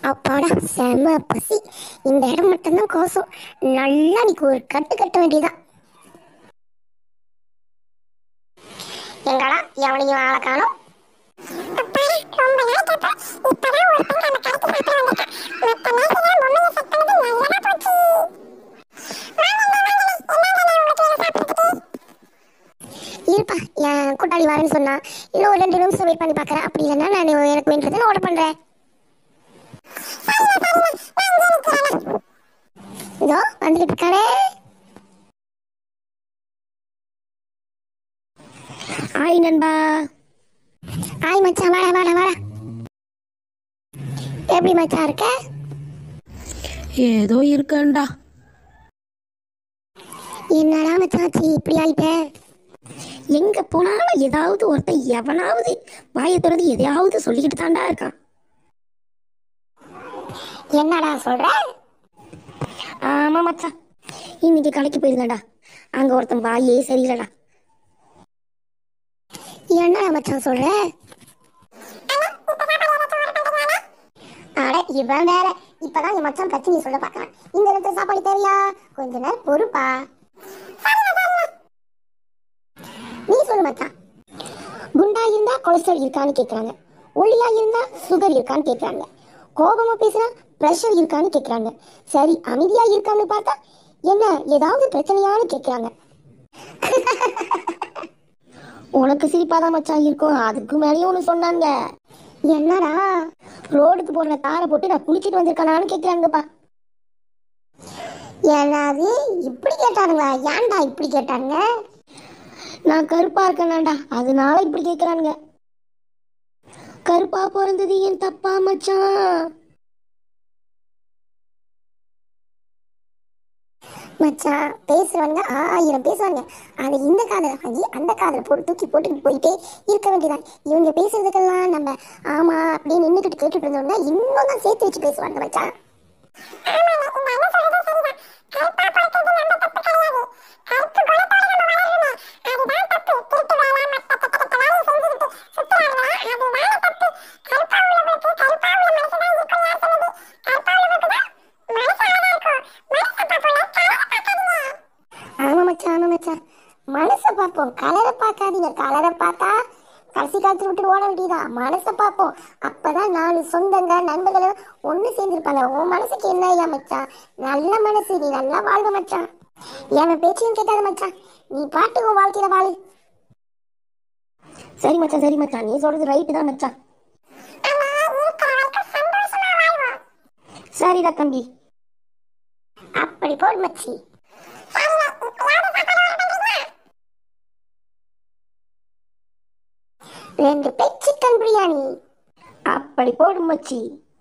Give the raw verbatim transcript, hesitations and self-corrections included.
அப்பாடா செம பசி. இந்த இடம் மட்டும்தான் கோசம். நல்லா நீக்கு ஒரு கட்டு கட்ட வேண்டியதான். எங்கடா எவனையும் ஆளை காணோம். இருப்பா, என் கூட்டாளி வரேன்னு சொன்னா இன்னும் ஒரு ரெண்டு நிமிஷம் வெயிட் பண்ணி பார்க்கறேன். அப்படி இல்லைன்னா நான் எனக்கு வேண்டது ஆர்டர் பண்றேன். இதோ வந்துட்டு இருக்கானே. ஆய் நண்பா. ஆய் மச்சான், வாடா வாடா வாடா. எப்படி மச்சான் இருக்க? ஏதோ இருக்கேன்டா. என்னடா மச்சாச்சி இப்படி ஆயிட்ட? எங்க போனாலும் ஏதாவது ஒருத்தன் எவனாவது வாயை திறந்து எதையாவது சொல்லிக்கிட்டு தாண்டா இருக்கான். என்னடா சொல்ற? ஆமா மச்சான், இன்னைக்கு கடைக்கு போயிருந்தேன்டா. அங்க ஒருத்தன் வாயே சரியில்லடா. என்னடா மச்சான் சொல்ற? அட இவன் வேற. இப்பதான் என் மச்சான் பிரச்சனை சொல்ல பாக்குறான். இந்த இடத்துல சாப்பாடு தேவையா? கொஞ்ச நேரம் பொறுப்பா. நீ சொல்லு மச்சான். குண்டா இருந்தா கொலஸ்ட்ரால் இருக்கான்னு கேக்குறாங்க, ஒல்லியா இருந்தா சுகர் இருக்கான்னு கேக்குறாங்க, கோபமா பேசுனா பிரஷர் இருக்கான்னு கேக்குறாங்க, சரி அமைதியா இருக்கான்னு பார்த்தா என்ன ஏதாவது பிரச்சனையான்னு கேக்குறாங்க. உனக்கு சிரிப்பாதான் மச்சான் இருக்கும். அதுக்கு மேலேயும் ஒன்று சொன்னாங்க. என்னடா? ரோடுக்கு போடுற தாரை போட்டு நான் குளிச்சுட்டு வந்திருக்கானான்னு கேட்குறாங்கப்பா. ஏதாவது இப்படி கேட்டானுங்களா? ஏன்டா இப்படி கேட்டாங்க? நான் கருப்பா இருக்கேனாண்டா, அதனால இப்படி கேட்குறானுங்க. கருப்பா பிறந்தது என் தப்பா மச்சான்? மச்சான் பேசுறவங்க ஆயிரம் பேசுவாங்க. அதை இந்த காதல வாங்கி அந்த காதல போட்டு தூக்கி போட்டுக்கிட்டு போயிட்டே இருக்க வேண்டியதான். இவங்க பேசுறதுக்கெல்லாம் நம்ம ஆமா அப்படின்னு நின்றுக்கிட்டு கேட்டுட்டு இருந்தோம்னா இன்னும் தான் சேர்த்து வச்சு பேசுவாங்க மச்சான். மனசை பார்ப்போம், கலரை பார்க்காதீங்க. கலரை பார்த்தா கடைசி காலத்தில் விட்டு ஓட வேண்டியதான். மனசை பார்ப்போம். அப்பதான் நாலு சொந்தங்க நண்பர்களும் ஒண்ணு சேர்ந்துருப்பாங்க. உன் மனசுக்கு என்ன ஐயா மச்சான்? நல்ல மனசு, நீ நல்லா வாழ்வ மச்சான். என் பேச்சையும் கேட்டாத மச்சான், நீ பாட்டு உன் வாழ்க்கையில வாழு. சரி மச்சான், சரி மச்சான், நீ சொல்றது ரைட்டு தான் மச்சான். சரிடா தம்பி. அப்படி போல் மச்சி. ரெண்டு பிளேட் சிக்கன் பிரியாணி. அப்படி போடும் மச்சி.